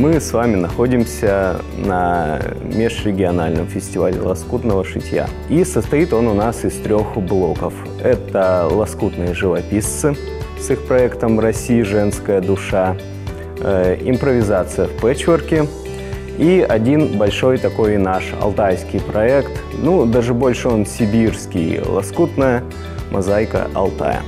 мы с вами находимся на межрегиональном фестивале лоскутного шитья. И состоит он у нас из 3 блоков. Это лоскутные живописцы с их проектом «Россия. Женская душа», импровизация в пэтчворке и один большой такой наш алтайский проект, ну даже больше он сибирский, лоскутная мозаика Алтая.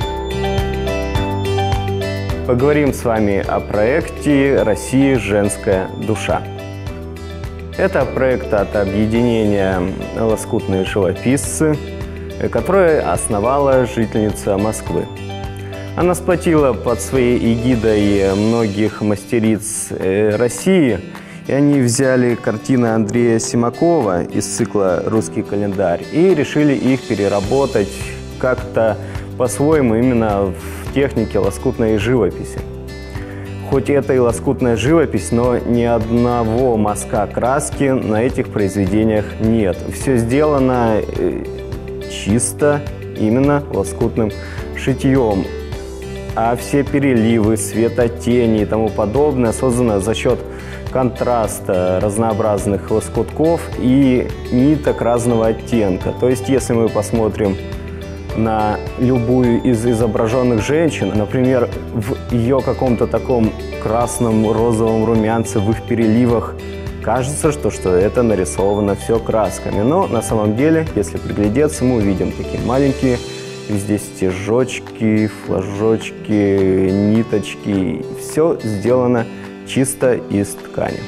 Поговорим с вами о проекте «Россия. Женская душа». Это проект от объединения «Лоскутные живописцы», которое основала жительница Москвы. Она сплотила под своей эгидой многих мастериц России, и они взяли картины Андрея Симакова из цикла «Русский календарь» и решили их переработать как-то по-своему именно в технике лоскутной живописи. Хоть это и лоскутная живопись, но ни одного мазка краски на этих произведениях нет. Все сделано чисто именно лоскутным шитьем. А все переливы, светотени и тому подобное создано за счет контраста разнообразных лоскутков и ниток разного оттенка. То есть, если мы посмотрим на любую из изображенных женщин, например, в ее каком-то таком красном, розовом румянце, в их переливах, кажется, что это нарисовано все красками. Но на самом деле, если приглядеться, мы увидим такие маленькие везде стежочки, флажочки, ниточки. Все сделано чисто из ткани.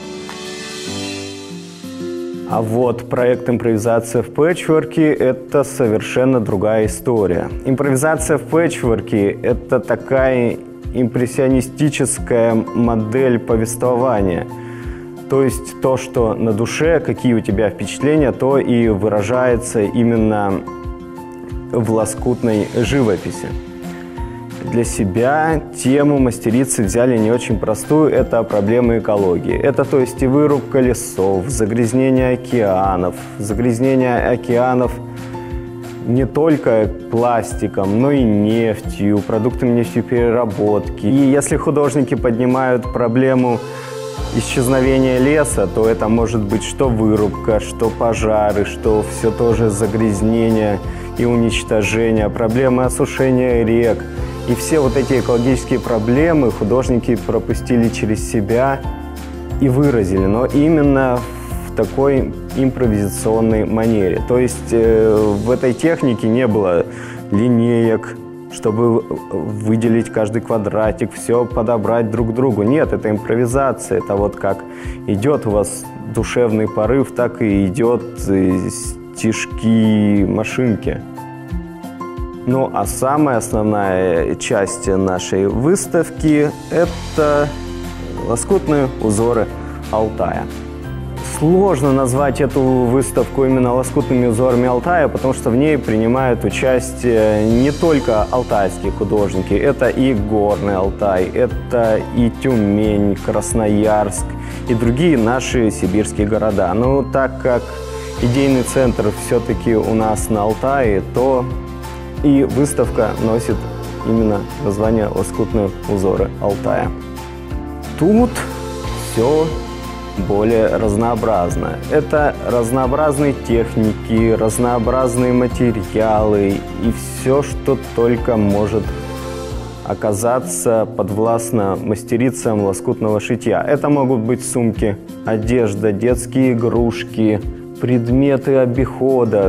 А вот проект «Импровизация в пэтчворке» – это совершенно другая история. Импровизация в пэтчворке – это такая импрессионистическая модель повествования. То есть то, что на душе, какие у тебя впечатления, то и выражается именно в лоскутной живописи. Для себя тему мастерицы взяли не очень простую – это проблемы экологии. Это то есть и вырубка лесов, загрязнение океанов не только пластиком, но и нефтью, продуктами нефтепереработки. И если художники поднимают проблему исчезновения леса, то это может быть что вырубка, что пожары, что все тоже загрязнение и уничтожение, проблемы осушения рек. И все вот эти экологические проблемы художники пропустили через себя и выразили, но именно в такой импровизационной манере. То есть в этой технике не было линеек, чтобы выделить каждый квадратик, все подобрать друг к другу. Нет, это импровизация. Это вот как идет у вас душевный порыв, так и идет стишки машинки. Ну, а самая основная часть нашей выставки – это лоскутные узоры Алтая. Сложно назвать эту выставку именно лоскутными узорами Алтая, потому что в ней принимают участие не только алтайские художники, это и Горный Алтай, это и Тюмень, Красноярск и другие наши сибирские города. Но так как идейный центр все-таки у нас на Алтае, то и выставка носит именно название «Лоскутные узоры Алтая». Тут все более разнообразно. Это разнообразные техники, разнообразные материалы и все, что только может оказаться подвластно мастерицам лоскутного шитья. Это могут быть сумки, одежда, детские игрушки, предметы обихода.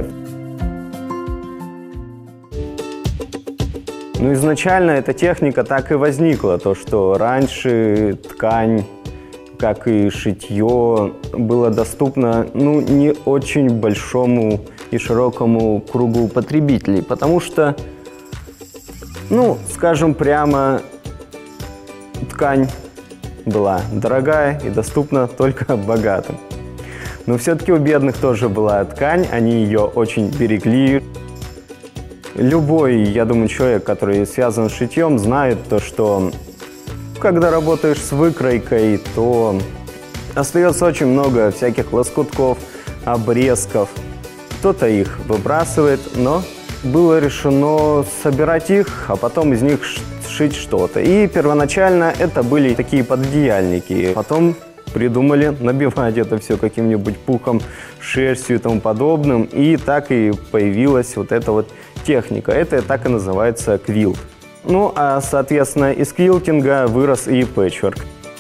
Ну, изначально эта техника так и возникла, то, что раньше ткань, как и шитье, было доступно, ну, не очень большому и широкому кругу потребителей, потому что, ну, скажем прямо, ткань была дорогая и доступна только богатым. Но все-таки у бедных тоже была ткань, они ее очень берегли. Любой, я думаю, человек, который связан с шитьем, знает то, что когда работаешь с выкройкой, то остается очень много всяких лоскутков, обрезков. Кто-то их выбрасывает, но было решено собирать их, а потом из них сшить что-то. И первоначально это были такие пододеяльники. Потом придумали набивать это все каким-нибудь пухом, шерстью и тому подобным. И так и появилась вот эта вот техника. Это так и называется квилт. Ну, а, соответственно, из квилтинга вырос и пэтчворк.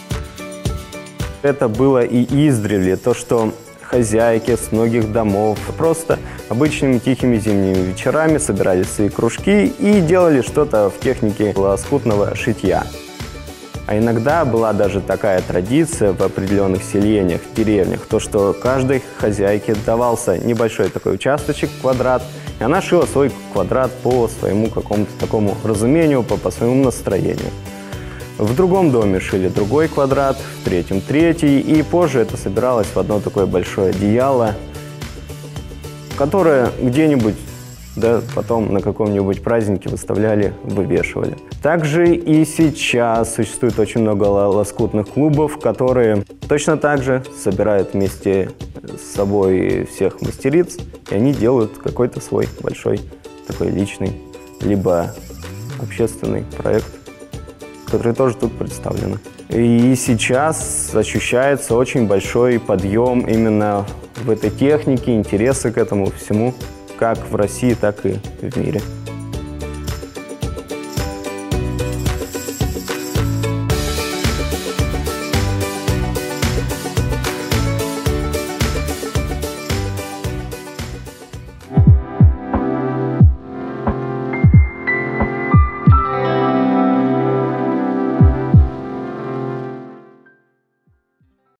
Это было и издревле, то, что хозяйки с многих домов просто обычными тихими зимними вечерами собирали свои кружки и делали что-то в технике лоскутного шитья. А иногда была даже такая традиция в определенных селениях, деревнях, то, что каждой хозяйке давался небольшой такой участочек, квадрат, и она шила свой квадрат по своему какому-то такому разумению, по своему настроению. В другом доме шили другой квадрат, в третьем третий, и позже это собиралось в одно такое большое одеяло, которое где-нибудь, да, потом на каком-нибудь празднике выставляли, вывешивали. Также и сейчас существует очень много лоскутных клубов, которые точно так же собирают вместе с собой всех мастериц, и они делают какой-то свой большой такой личный, либо общественный проект, которые тоже тут представлены. И сейчас ощущается очень большой подъем именно в этой технике, интересы к этому всему, как в России, так и в мире.